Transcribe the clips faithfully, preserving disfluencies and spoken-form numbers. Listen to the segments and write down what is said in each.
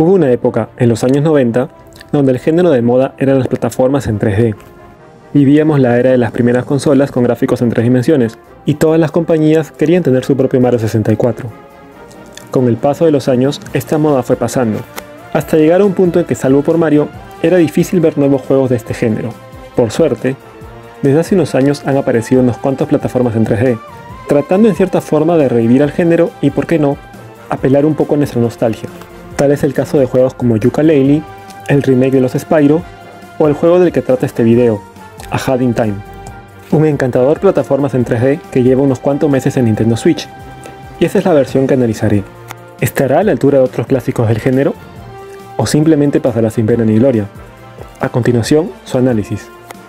Hubo una época, en los años noventa, donde el género de moda eran las plataformas en tres D. Vivíamos la era de las primeras consolas con gráficos en tres dimensiones, y todas las compañías querían tener su propio Mario sesenta y cuatro. Con el paso de los años, esta moda fue pasando, hasta llegar a un punto en que, salvo por Mario, era difícil ver nuevos juegos de este género. Por suerte, desde hace unos años han aparecido unos cuantas plataformas en tres D, tratando en cierta forma de revivir al género y, por qué no, apelar un poco a nuestra nostalgia. Tal es el caso de juegos como Yooka-Laylee, el remake de los Spyro, o el juego del que trata este video, A Hat in Time. Un encantador plataformas en tres D que lleva unos cuantos meses en Nintendo Switch, y esa es la versión que analizaré. ¿Estará a la altura de otros clásicos del género? ¿O simplemente pasará sin pena ni gloria? A continuación, su análisis.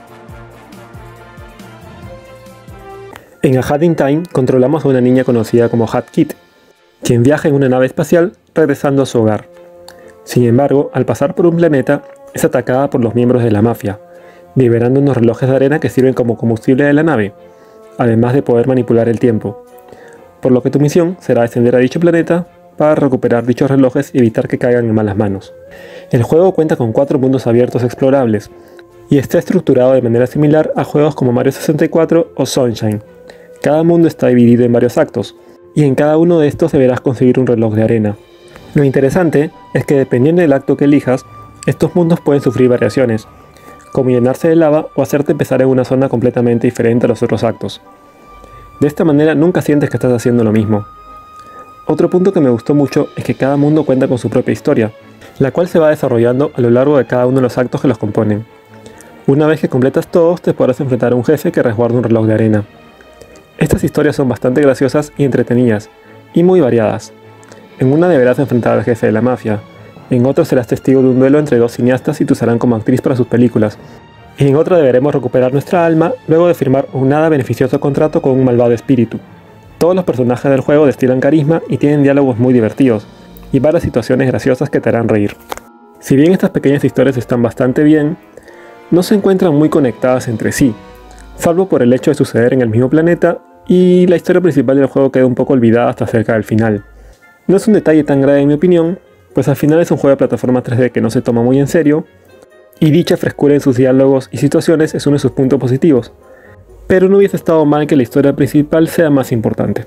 En A Hat in Time controlamos a una niña conocida como Hat Kid, quien viaja en una nave espacial regresando a su hogar. Sin embargo, al pasar por un planeta, es atacada por los miembros de la mafia, liberando unos relojes de arena que sirven como combustible de la nave, además de poder manipular el tiempo. Por lo que tu misión será descender a dicho planeta para recuperar dichos relojes y evitar que caigan en malas manos. El juego cuenta con cuatro mundos abiertos explorables, y está estructurado de manera similar a juegos como Mario sesenta y cuatro o Sunshine. Cada mundo está dividido en varios actos, y en cada uno de estos deberás conseguir un reloj de arena. Lo interesante es que dependiendo del acto que elijas, estos mundos pueden sufrir variaciones, como llenarse de lava o hacerte empezar en una zona completamente diferente a los otros actos. De esta manera nunca sientes que estás haciendo lo mismo. Otro punto que me gustó mucho es que cada mundo cuenta con su propia historia, la cual se va desarrollando a lo largo de cada uno de los actos que los componen. Una vez que completas todos, te podrás enfrentar a un jefe que resguarda un reloj de arena. Estas historias son bastante graciosas y entretenidas, y muy variadas. En una deberás enfrentar al jefe de la mafia, en otra serás testigo de un duelo entre dos cineastas y te usarán como actriz para sus películas, y en otra deberemos recuperar nuestra alma luego de firmar un nada beneficioso contrato con un malvado espíritu. Todos los personajes del juego destilan carisma y tienen diálogos muy divertidos, y varias situaciones graciosas que te harán reír. Si bien estas pequeñas historias están bastante bien, no se encuentran muy conectadas entre sí, salvo por el hecho de suceder en el mismo planeta, y la historia principal del juego queda un poco olvidada hasta cerca del final. No es un detalle tan grave en mi opinión, pues al final es un juego de plataforma tres D que no se toma muy en serio, y dicha frescura en sus diálogos y situaciones es uno de sus puntos positivos, pero no hubiese estado mal que la historia principal sea más importante.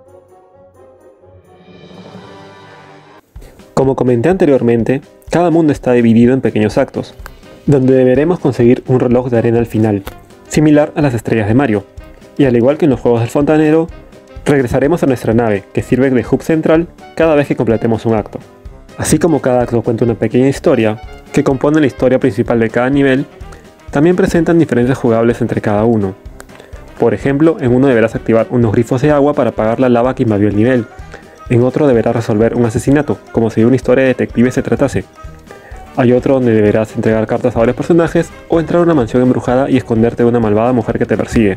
Como comenté anteriormente, cada mundo está dividido en pequeños actos, donde deberemos conseguir un reloj de arena al final, similar a las estrellas de Mario, y al igual que en los juegos del fontanero, regresaremos a nuestra nave, que sirve de hub central cada vez que completemos un acto. Así como cada acto cuenta una pequeña historia, que compone la historia principal de cada nivel, también presentan diferencias jugables entre cada uno. Por ejemplo, en uno deberás activar unos grifos de agua para apagar la lava que invadió el nivel, en otro deberás resolver un asesinato, como si de una historia de detective se tratase. Hay otro donde deberás entregar cartas a varios personajes o entrar a una mansión embrujada y esconderte de una malvada mujer que te persigue.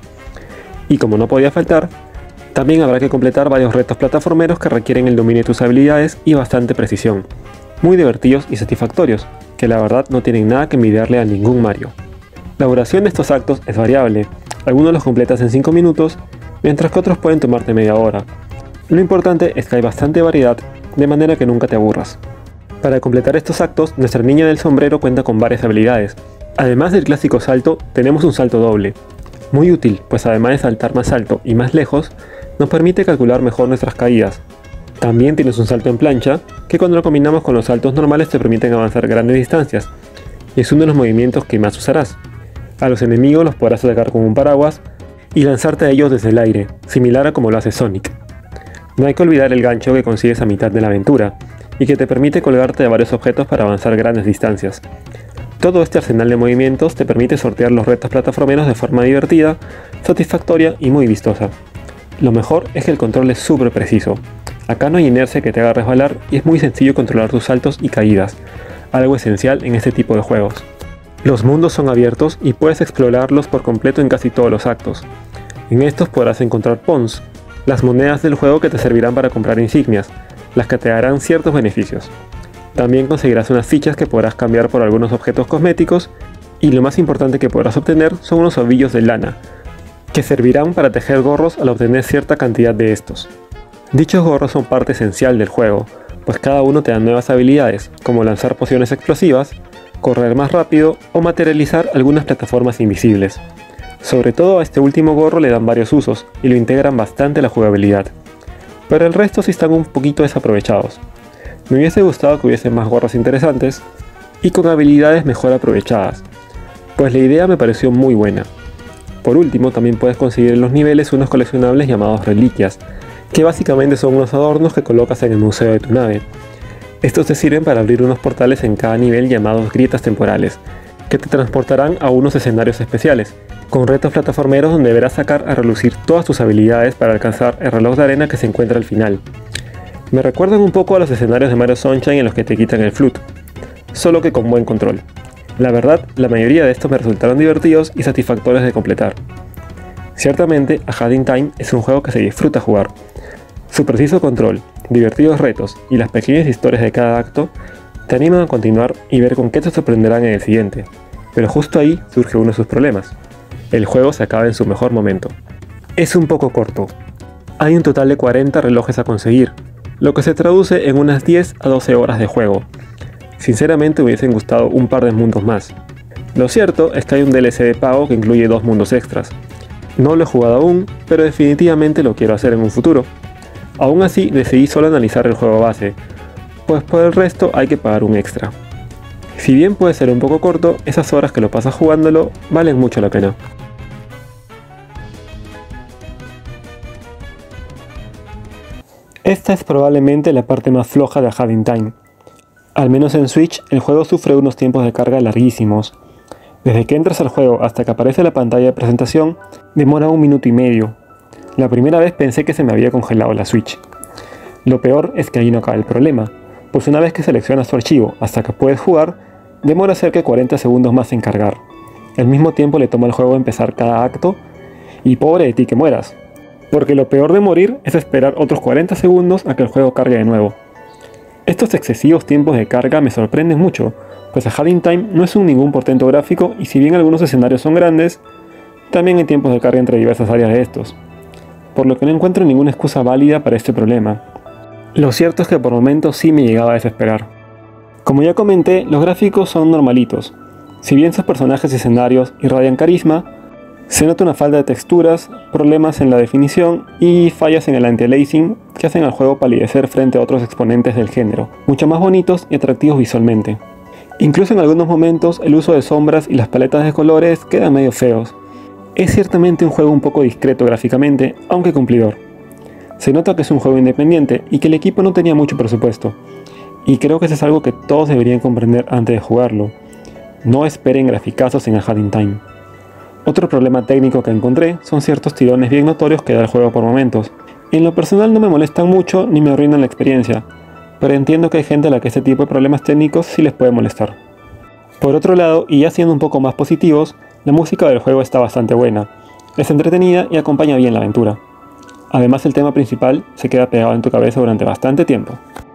Y como no podía faltar, también habrá que completar varios retos plataformeros que requieren el dominio de tus habilidades y bastante precisión, muy divertidos y satisfactorios, que la verdad no tienen nada que envidiarle a ningún Mario. La duración de estos actos es variable, algunos los completas en cinco minutos, mientras que otros pueden tomarte media hora. Lo importante es que hay bastante variedad, de manera que nunca te aburras. Para completar estos actos, nuestra niña del sombrero cuenta con varias habilidades. Además del clásico salto, tenemos un salto doble. Muy útil, pues además de saltar más alto y más lejos, nos permite calcular mejor nuestras caídas. También tienes un salto en plancha, que cuando lo combinamos con los saltos normales te permiten avanzar grandes distancias, y es uno de los movimientos que más usarás. A los enemigos los podrás atacar con un paraguas y lanzarte a ellos desde el aire, similar a como lo hace Sonic. No hay que olvidar el gancho que consigues a mitad de la aventura, y que te permite colgarte de varios objetos para avanzar grandes distancias. Todo este arsenal de movimientos te permite sortear los retos plataformeros de forma divertida, satisfactoria y muy vistosa. Lo mejor es que el control es súper preciso. Acá no hay inercia que te haga resbalar y es muy sencillo controlar tus saltos y caídas, algo esencial en este tipo de juegos. Los mundos son abiertos y puedes explorarlos por completo en casi todos los actos. En estos podrás encontrar Pawns, las monedas del juego que te servirán para comprar insignias, las que te darán ciertos beneficios. También conseguirás unas fichas que podrás cambiar por algunos objetos cosméticos, y lo más importante que podrás obtener son unos ovillos de lana, que servirán para tejer gorros al obtener cierta cantidad de estos. Dichos gorros son parte esencial del juego, pues cada uno te da nuevas habilidades, como lanzar pociones explosivas, correr más rápido o materializar algunas plataformas invisibles. Sobre todo a este último gorro le dan varios usos y lo integran bastante a la jugabilidad, pero el resto sí están un poquito desaprovechados. Me hubiese gustado que hubiesen más gorros interesantes y con habilidades mejor aprovechadas, pues la idea me pareció muy buena. Por último, también puedes conseguir en los niveles unos coleccionables llamados reliquias, que básicamente son unos adornos que colocas en el museo de tu nave. Estos te sirven para abrir unos portales en cada nivel llamados grietas temporales, que te transportarán a unos escenarios especiales, con retos plataformeros donde deberás sacar a relucir todas tus habilidades para alcanzar el reloj de arena que se encuentra al final. Me recuerdan un poco a los escenarios de Mario Sunshine en los que te quitan el flute, solo que con buen control. La verdad, la mayoría de estos me resultaron divertidos y satisfactorios de completar. Ciertamente, A Hat in Time es un juego que se disfruta jugar. Su preciso control, divertidos retos y las pequeñas historias de cada acto te animan a continuar y ver con qué te sorprenderán en el siguiente. Pero justo ahí surge uno de sus problemas. El juego se acaba en su mejor momento. Es un poco corto. Hay un total de cuarenta relojes a conseguir, lo que se traduce en unas diez a doce horas de juego. Sinceramente me hubiesen gustado un par de mundos más. Lo cierto es que hay un D L C de pago que incluye dos mundos extras. No lo he jugado aún, pero definitivamente lo quiero hacer en un futuro. Aún así decidí solo analizar el juego base, pues por el resto hay que pagar un extra. Si bien puede ser un poco corto, esas horas que lo pasas jugándolo valen mucho la pena. Esta es probablemente la parte más floja de A Hat in Time. Al menos en Switch, el juego sufre unos tiempos de carga larguísimos. Desde que entras al juego hasta que aparece la pantalla de presentación, demora un minuto y medio. La primera vez pensé que se me había congelado la Switch. Lo peor es que ahí no acaba el problema, pues una vez que seleccionas tu archivo hasta que puedes jugar, demora cerca de cuarenta segundos más en cargar. Al mismo tiempo le toma al juego empezar cada acto, y pobre de ti que mueras, porque lo peor de morir es esperar otros cuarenta segundos a que el juego cargue de nuevo. Estos excesivos tiempos de carga me sorprenden mucho, pues A Hat in Time no es un ningún portento gráfico y si bien algunos escenarios son grandes, también hay tiempos de carga entre diversas áreas de estos, por lo que no encuentro ninguna excusa válida para este problema. Lo cierto es que por momentos sí me llegaba a desesperar. Como ya comenté, los gráficos son normalitos. Si bien sus personajes y escenarios irradian carisma, se nota una falta de texturas, problemas en la definición y fallas en el anti-aliasing que hacen al juego palidecer frente a otros exponentes del género, mucho más bonitos y atractivos visualmente. Incluso en algunos momentos el uso de sombras y las paletas de colores quedan medio feos. Es ciertamente un juego un poco discreto gráficamente, aunque cumplidor. Se nota que es un juego independiente y que el equipo no tenía mucho presupuesto, y creo que eso es algo que todos deberían comprender antes de jugarlo. No esperen graficazos en A Hat in Time. Otro problema técnico que encontré son ciertos tirones bien notorios que da el juego por momentos. En lo personal no me molestan mucho ni me arruinan la experiencia, pero entiendo que hay gente a la que este tipo de problemas técnicos sí les puede molestar. Por otro lado, y ya siendo un poco más positivos, la música del juego está bastante buena, es entretenida y acompaña bien la aventura. Además el tema principal se queda pegado en tu cabeza durante bastante tiempo.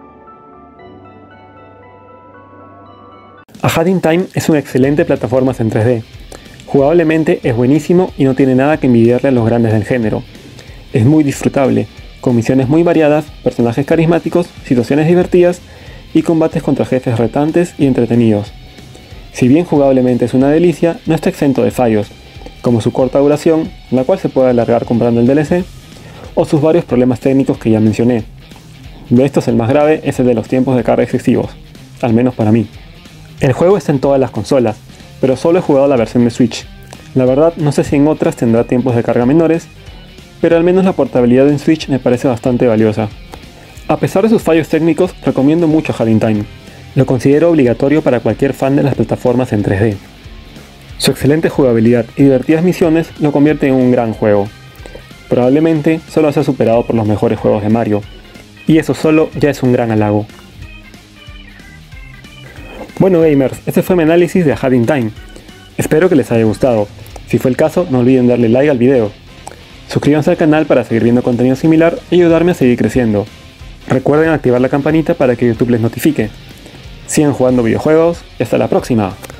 A Hat in Time es una excelente plataforma en tres D. Jugablemente es buenísimo y no tiene nada que envidiarle a los grandes del género. Es muy disfrutable, con misiones muy variadas, personajes carismáticos, situaciones divertidas y combates contra jefes retantes y entretenidos. Si bien jugablemente es una delicia, no está exento de fallos, como su corta duración, la cual se puede alargar comprando el D L C, o sus varios problemas técnicos que ya mencioné. De estos el más grave es el de los tiempos de carga excesivos, al menos para mí. El juego está en todas las consolas, pero solo he jugado la versión de Switch. La verdad no sé si en otras tendrá tiempos de carga menores, pero al menos la portabilidad en Switch me parece bastante valiosa. A pesar de sus fallos técnicos, recomiendo mucho A Hat in Time. Lo considero obligatorio para cualquier fan de las plataformas en tres D. Su excelente jugabilidad y divertidas misiones lo convierten en un gran juego. Probablemente solo sea superado por los mejores juegos de Mario, y eso solo ya es un gran halago. Bueno gamers, este fue mi análisis de A Hat in Time. Espero que les haya gustado. Si fue el caso, no olviden darle like al video. Suscríbanse al canal para seguir viendo contenido similar y ayudarme a seguir creciendo. Recuerden activar la campanita para que YouTube les notifique. Sigan jugando videojuegos y hasta la próxima.